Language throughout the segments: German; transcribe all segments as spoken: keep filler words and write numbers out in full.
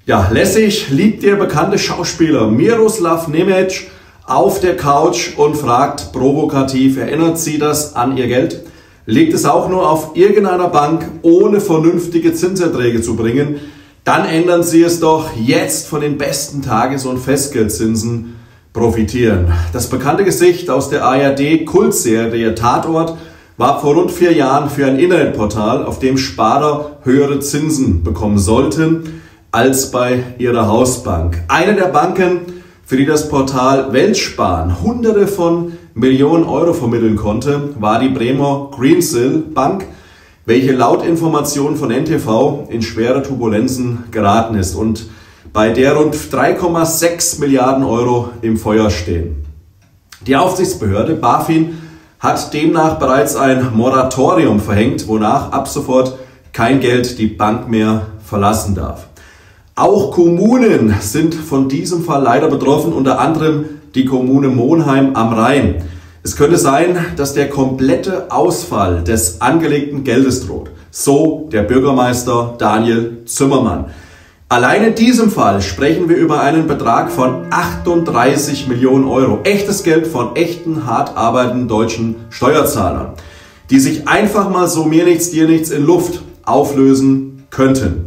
Ja, lässig liegt der bekannte Schauspieler Miroslav Nemec auf der Couch und fragt provokativ, erinnert Sie das an Ihr Geld? Liegt es auch nur auf irgendeiner Bank, ohne vernünftige Zinserträge zu bringen? Dann ändern Sie es doch jetzt von den besten Tages- und Festgeldzinsen profitieren. Das bekannte Gesicht aus der A R D-Kultserie Tatort war vor rund vier Jahren für ein Internetportal, auf dem Sparer höhere Zinsen bekommen sollten als bei ihrer Hausbank. Eine der Banken, für die das Portal Weltsparen Hunderte von Millionen Euro vermitteln konnte, war die Bremer Greensill Bank, welche laut Informationen von N T V in schwere Turbulenzen geraten ist und bei der rund drei Komma sechs Milliarden Euro im Feuer stehen. Die Aufsichtsbehörde BaFin hat demnach bereits ein Moratorium verhängt, wonach ab sofort kein Geld die Bank mehr verlassen darf. Auch Kommunen sind von diesem Fall leider betroffen, unter anderem die Kommune Monheim am Rhein. Es könnte sein, dass der komplette Ausfall des angelegten Geldes droht. So der Bürgermeister Daniel Zimmermann. Allein in diesem Fall sprechen wir über einen Betrag von achtunddreißig Millionen Euro. Echtes Geld von echten, hart arbeitenden deutschen Steuerzahlern, die sich einfach mal so mir nichts, dir nichts in Luft auflösen könnten.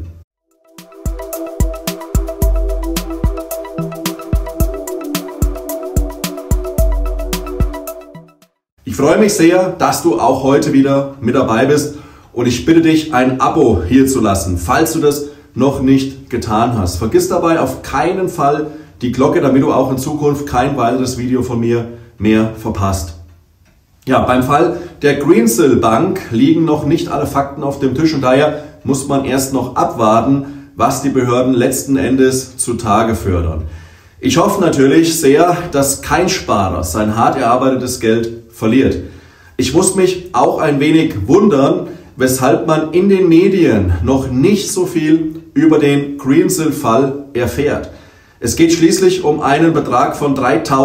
Ich freue mich sehr, dass du auch heute wieder mit dabei bist und ich bitte dich, ein Abo hier zu lassen, falls du das noch nicht getan hast. Vergiss dabei auf keinen Fall die Glocke, damit du auch in Zukunft kein weiteres Video von mir mehr verpasst. Ja, beim Fall der Greensill Bank liegen noch nicht alle Fakten auf dem Tisch und daher muss man erst noch abwarten, was die Behörden letzten Endes zutage fördern. Ich hoffe natürlich sehr, dass kein Sparer sein hart erarbeitetes Geld verliert. Ich muss mich auch ein wenig wundern, weshalb man in den Medien noch nicht so viel über den Greensill-Fall erfährt. Es geht schließlich um einen Betrag von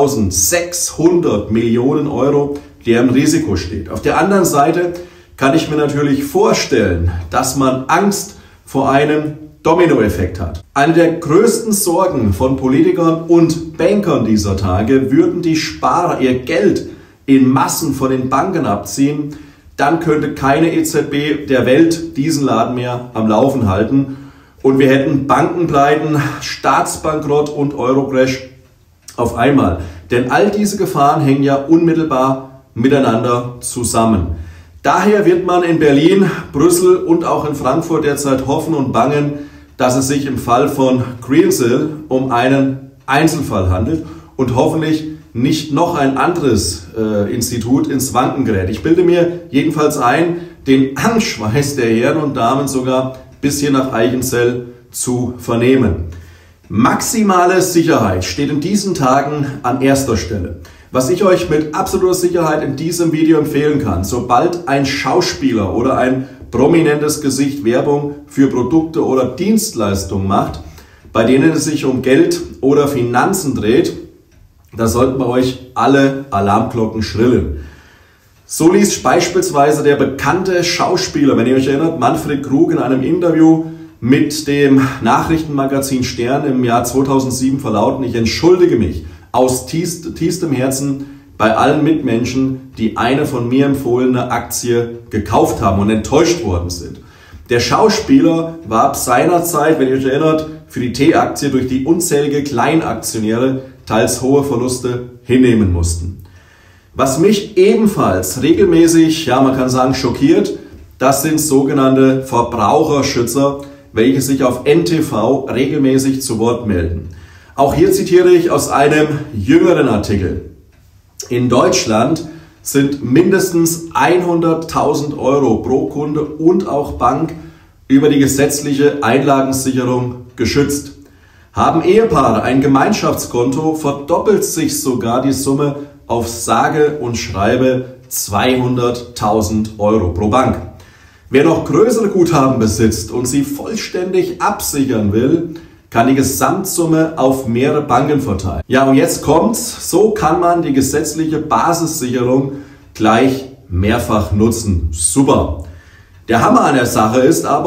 dreitausendsechshundert Millionen Euro, der im Risiko steht. Auf der anderen Seite kann ich mir natürlich vorstellen, dass man Angst vor einem Dominoeffekt hat. Eine der größten Sorgen von Politikern und Bankern dieser Tage: würden die Sparer ihr Geld in Massen von den Banken abziehen, dann könnte keine E Z B der Welt diesen Laden mehr am Laufen halten und wir hätten Bankenpleiten, Staatsbankrott und Eurocrash auf einmal. Denn all diese Gefahren hängen ja unmittelbar miteinander zusammen. Daher wird man in Berlin, Brüssel und auch in Frankfurt derzeit hoffen und bangen, dass es sich im Fall von Greensill um einen Einzelfall handelt und hoffentlich nicht noch ein anderes äh, Institut ins Wanken gerät. Ich bilde mir jedenfalls ein, den Angstschweiß der Herren und Damen sogar bis hier nach Eichenzell zu vernehmen. Maximale Sicherheit steht in diesen Tagen an erster Stelle. Was ich euch mit absoluter Sicherheit in diesem Video empfehlen kann: sobald ein Schauspieler oder ein prominentes Gesicht Werbung für Produkte oder Dienstleistungen macht, bei denen es sich um Geld oder Finanzen dreht, da sollten bei euch alle Alarmglocken schrillen. So ließ beispielsweise der bekannte Schauspieler, wenn ihr euch erinnert, Manfred Krug in einem Interview mit dem Nachrichtenmagazin Stern im Jahr zweitausendsieben verlauten: Ich entschuldige mich aus tiefst, tiefstem Herzen bei allen Mitmenschen, die eine von mir empfohlene Aktie gekauft haben und enttäuscht worden sind. Der Schauspieler warb seinerzeit, wenn ihr euch erinnert, für die T-Aktie durch die unzählige Kleinaktionäre teils hohe Verluste hinnehmen mussten. Was mich ebenfalls regelmäßig, ja man kann sagen schockiert, das sind sogenannte Verbraucherschützer, welche sich auf N T V regelmäßig zu Wort melden. Auch hier zitiere ich aus einem jüngeren Artikel. In Deutschland sind mindestens hunderttausend Euro pro Kunde und auch Bank über die gesetzliche Einlagensicherung geschützt. Haben Ehepaare ein Gemeinschaftskonto, verdoppelt sich sogar die Summe auf sage und schreibe zweihunderttausend Euro pro Bank. Wer noch größere Guthaben besitzt und sie vollständig absichern will, kann die Gesamtsumme auf mehrere Banken verteilen. Ja, und jetzt kommt's: So kann man die gesetzliche Basissicherung gleich mehrfach nutzen. Super! Der Hammer an der Sache ist aber,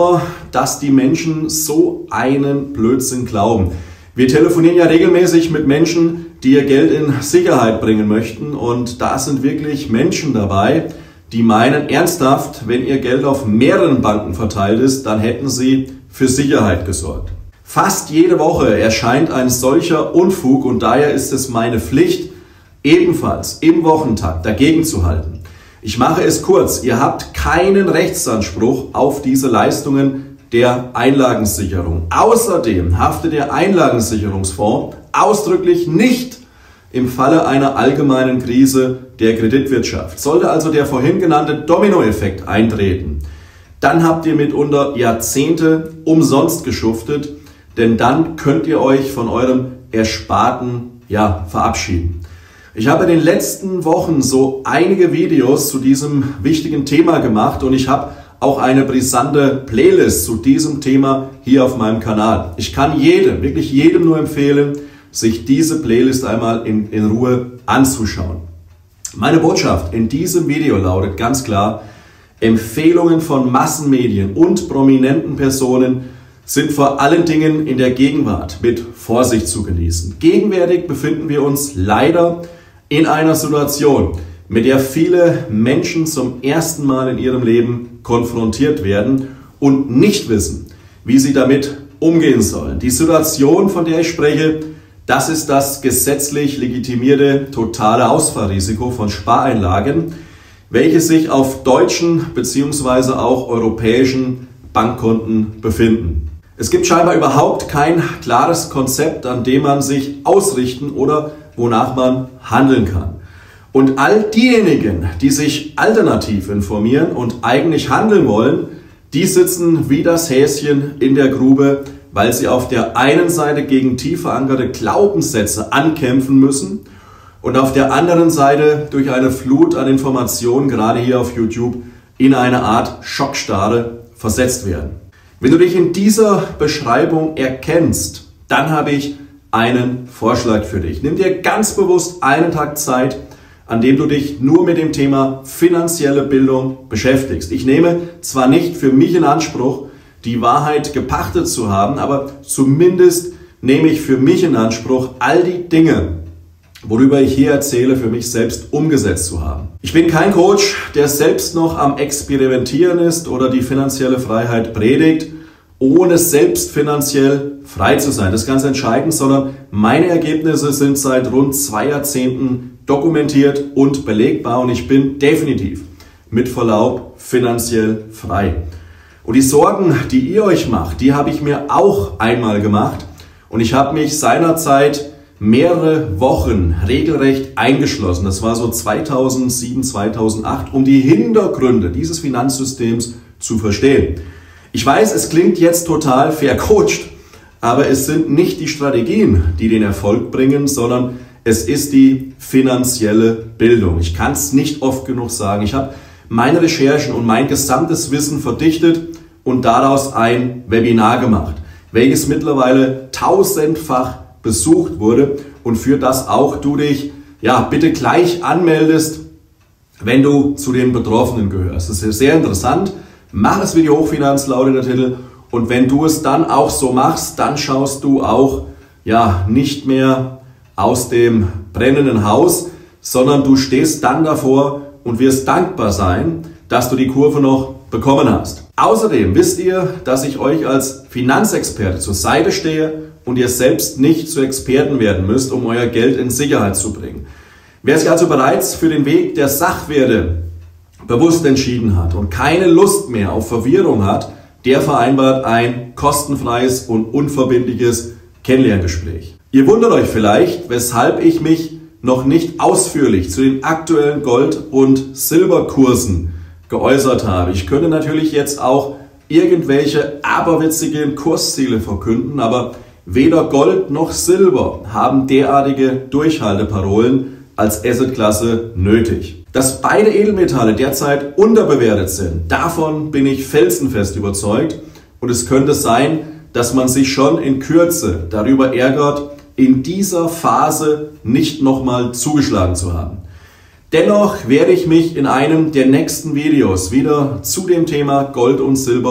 dass die Menschen so einen Blödsinn glauben. Wir telefonieren ja regelmäßig mit Menschen, die ihr Geld in Sicherheit bringen möchten, und da sind wirklich Menschen dabei, die meinen ernsthaft, wenn ihr Geld auf mehreren Banken verteilt ist, dann hätten sie für Sicherheit gesorgt. Fast jede Woche erscheint ein solcher Unfug, und daher ist es meine Pflicht, ebenfalls im Wochentakt dagegen zu halten. Ich mache es kurz, ihr habt keinen Rechtsanspruch auf diese Leistungen der Einlagensicherung. Außerdem haftet der Einlagensicherungsfonds ausdrücklich nicht im Falle einer allgemeinen Krise der Kreditwirtschaft. Sollte also der vorhin genannte Dominoeffekt eintreten, dann habt ihr mitunter Jahrzehnte umsonst geschuftet, denn dann könnt ihr euch von eurem Ersparten ja, verabschieden. Ich habe in den letzten Wochen so einige Videos zu diesem wichtigen Thema gemacht, und ich habe auch eine brisante Playlist zu diesem Thema hier auf meinem Kanal. Ich kann jedem, wirklich jedem nur empfehlen, sich diese Playlist einmal in, in Ruhe anzuschauen. Meine Botschaft in diesem Video lautet ganz klar: Empfehlungen von Massenmedien und prominenten Personen sind vor allen Dingen in der Gegenwart mit Vorsicht zu genießen. Gegenwärtig befinden wir uns leider in einer Situation, mit der viele Menschen zum ersten Mal in ihrem Leben konfrontiert werden und nicht wissen, wie sie damit umgehen sollen. Die Situation, von der ich spreche, das ist das gesetzlich legitimierte totale Ausfallrisiko von Spareinlagen, welche sich auf deutschen bzw. auch europäischen Bankkonten befinden. Es gibt scheinbar überhaupt kein klares Konzept, an dem man sich ausrichten oder wonach man handeln kann. Und all diejenigen, die sich alternativ informieren und eigentlich handeln wollen, die sitzen wie das Häschen in der Grube, weil sie auf der einen Seite gegen tief verankerte Glaubenssätze ankämpfen müssen und auf der anderen Seite durch eine Flut an Informationen, gerade hier auf YouTube, in eine Art Schockstarre versetzt werden. Wenn du dich in dieser Beschreibung erkennst, dann habe ich einen Vorschlag für dich. Nimm dir ganz bewusst einen Tag Zeit, an dem du dich nur mit dem Thema finanzielle Bildung beschäftigst. Ich nehme zwar nicht für mich in Anspruch, die Wahrheit gepachtet zu haben, aber zumindest nehme ich für mich in Anspruch, all die Dinge, worüber ich hier erzähle, für mich selbst umgesetzt zu haben. Ich bin kein Coach, der selbst noch am Experimentieren ist oder die finanzielle Freiheit predigt, ohne selbst finanziell frei zu sein. Das ist ganz entscheidend, sondern meine Ergebnisse sind seit rund zwei Jahrzehnten dokumentiert und belegbar, und ich bin definitiv mit Verlaub finanziell frei. Und die Sorgen, die ihr euch macht, die habe ich mir auch einmal gemacht, und ich habe mich seinerzeit mehrere Wochen regelrecht eingeschlossen. Das war so zweitausendsieben, zweitausendacht, um die Hintergründe dieses Finanzsystems zu verstehen. Ich weiß, es klingt jetzt total vercoacht, aber es sind nicht die Strategien, die den Erfolg bringen, sondern es ist die finanzielle Bildung. Ich kann es nicht oft genug sagen. Ich habe meine Recherchen und mein gesamtes Wissen verdichtet und daraus ein Webinar gemacht, welches mittlerweile tausendfach besucht wurde und für das auch du dich ja bitte gleich anmeldest, wenn du zu den Betroffenen gehörst. Das ist sehr interessant. Mach das Video Hochfinanz, lautet der Titel. Und wenn du es dann auch so machst, dann schaust du auch ja nicht mehr aus dem brennenden Haus, sondern du stehst dann davor und wirst dankbar sein, dass du die Kurve noch bekommen hast. Außerdem wisst ihr, dass ich euch als Finanzexperte zur Seite stehe und ihr selbst nicht zu Experten werden müsst, um euer Geld in Sicherheit zu bringen. Wer sich also bereits für den Weg der Sachwerte bewusst entschieden hat und keine Lust mehr auf Verwirrung hat, der vereinbart ein kostenfreies und unverbindliches Kennenlerngespräch. Ihr wundert euch vielleicht, weshalb ich mich noch nicht ausführlich zu den aktuellen Gold- und Silberkursen geäußert habe. Ich könnte natürlich jetzt auch irgendwelche aberwitzigen Kursziele verkünden, aber weder Gold noch Silber haben derartige Durchhalteparolen als Assetklasse nötig. Dass beide Edelmetalle derzeit unterbewertet sind, davon bin ich felsenfest überzeugt, und es könnte sein, dass man sich schon in Kürze darüber ärgert, in dieser Phase nicht nochmal zugeschlagen zu haben. Dennoch werde ich mich in einem der nächsten Videos wieder zu dem Thema Gold und Silber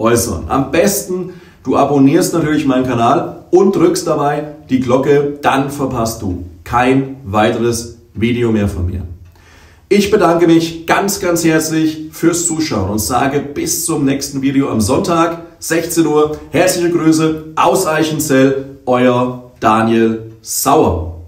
äußern. Am besten, du abonnierst natürlich meinen Kanal und drückst dabei die Glocke, dann verpasst du kein weiteres Video mehr von mir. Ich bedanke mich ganz, ganz herzlich fürs Zuschauen und sage bis zum nächsten Video am Sonntag, sechzehn Uhr. Herzliche Grüße aus Eichenzell, euer Daniel Sauer.